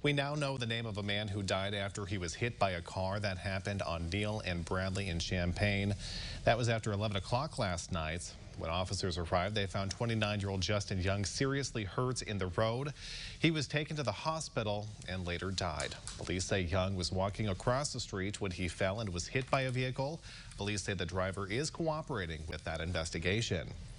We now know the name of a man who died after he was hit by a car. That happened on Neal and Bradley in Champaign. That was after 11 o'clock last night. When officers arrived, they found 29-year-old Justin Young seriously hurt in the road. He was taken to the hospital and later died. Police say Young was walking across the street when he fell and was hit by a vehicle. Police say the driver is cooperating with that investigation.